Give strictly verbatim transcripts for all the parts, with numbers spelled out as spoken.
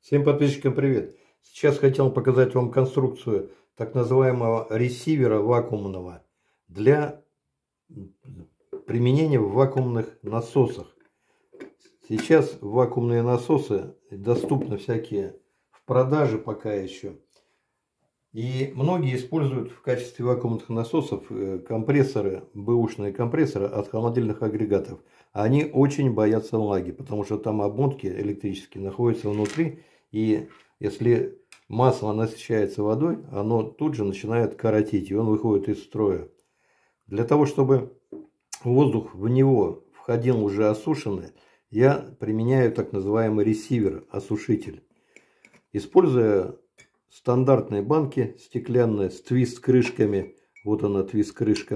Всем подписчикам привет! Сейчас хотел показать вам конструкцию так называемого ресивера вакуумного для применения в вакуумных насосах. Сейчас вакуумные насосы доступны всякие в продаже пока еще. И многие используют в качестве вакуумных насосов компрессоры, бэушные компрессоры от холодильных агрегатов. Они очень боятся влаги, потому что там обмотки электрические находятся внутри. И если масло насыщается водой, оно тут же начинает корротить, и он выходит из строя. Для того, чтобы воздух в него входил уже осушенный, я применяю так называемый ресивер, осушитель. Используя стандартные банки стеклянные с твист-крышками, вот она твист-крышка,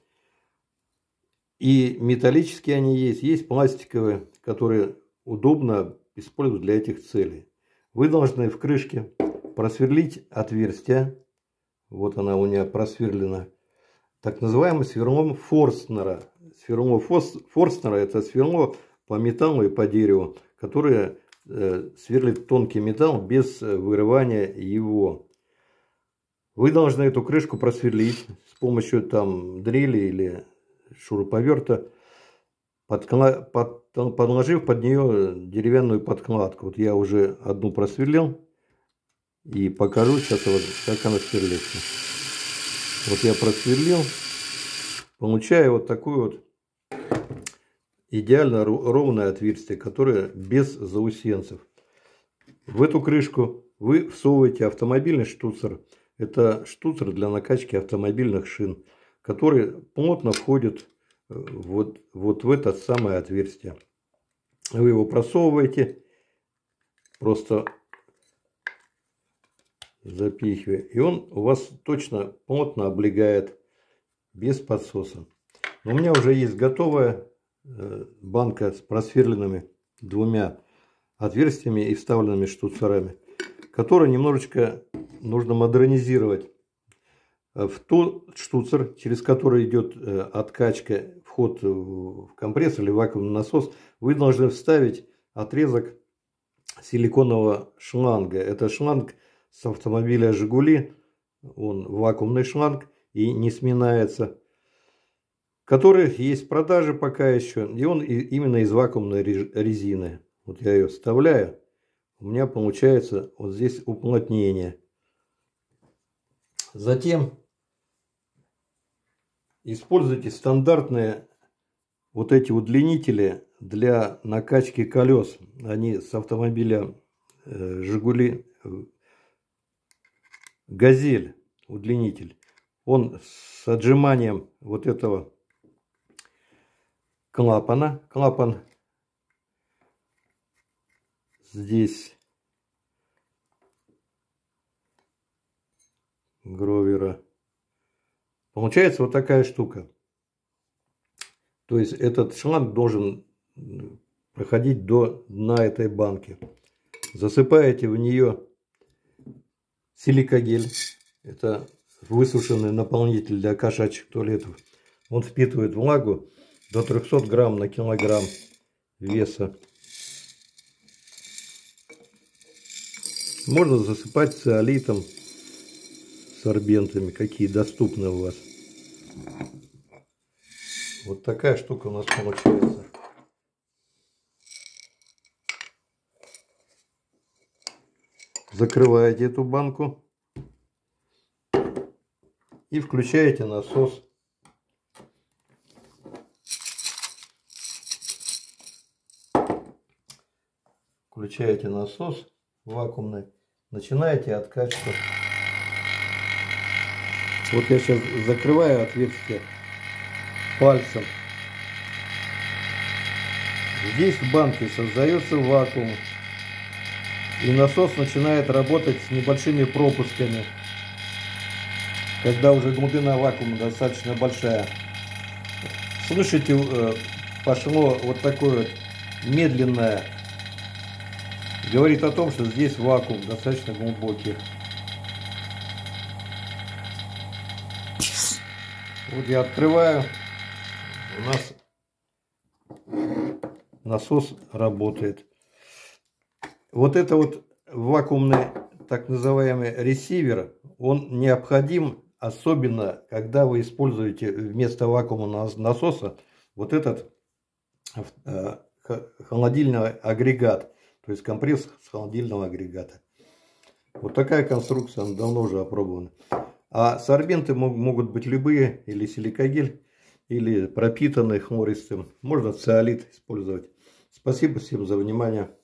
и металлические они есть, есть пластиковые, которые удобно использовать для этих целей. Вы должны в крышке просверлить отверстие, вот она у меня просверлена, так называемым сверлом Форстнера. Сверло Форстнера — это сверло по металлу и по дереву, которое э, сверлит тонкий металл без вырывания его. Вы должны эту крышку просверлить с помощью там дрели или шуруповерта, подкла... под... подложив под нее деревянную подкладку. Вот я уже одну просверлил и покажу сейчас, вот, как она сверлится. Вот я просверлил, получаю вот такое вот идеально ровное отверстие, которое без заусенцев. В эту крышку вы всовываете автомобильный штуцер. Это штуцер для накачки автомобильных шин, который плотно входит вот, вот в это самое отверстие. Вы его просовываете, просто запихивая, и он у вас точно плотно облегает, без подсоса. Но у меня уже есть готовая банка с просверленными двумя отверстиями и вставленными штуцерами, которые немножечко нужно модернизировать. В тот штуцер, через который идет откачка, вход в компрессор или вакуумный насос, вы должны вставить отрезок силиконового шланга. Это шланг с автомобиля «Жигули», он вакуумный шланг и не сминается, который есть в продаже пока еще, и он именно из вакуумной резины. Вот я ее вставляю, у меня получается вот здесь уплотнение. Затем используйте стандартные вот эти удлинители для накачки колес. Они с автомобиля «Жигули», «Газель» удлинитель. Он с отжиманием вот этого клапана. Клапан здесь Гровера. Получается вот такая штука. То есть этот шланг должен проходить до дна этой банки. Засыпаете в нее силикагель. Это высушенный наполнитель для кошачьих туалетов. Он впитывает влагу до трёхсот грамм на килограмм веса. Можно засыпать циолитом, сорбентами, какие доступны у вас. Вот такая штука у нас получается. Закрываете эту банку и включаете насос. Включаете насос вакуумный, начинаете откачку. Вот я сейчас закрываю отверстие пальцем. Здесь в банке создается вакуум, и насос начинает работать с небольшими пропусками, когда уже глубина вакуума достаточно большая. Слышите, пошло вот такое вот медленное, говорит о том, что здесь вакуум достаточно глубокий. Вот я открываю, у нас насос работает. Вот это вот вакуумный так называемый ресивер, он необходим, особенно когда вы используете вместо вакуумного насоса вот этот холодильный агрегат, то есть компресс с холодильного агрегата. Вот такая конструкция, она давно уже опробована. А сорбенты могут быть любые, или силикагель, или пропитанный хлористым. Можно циолит использовать. Спасибо всем за внимание.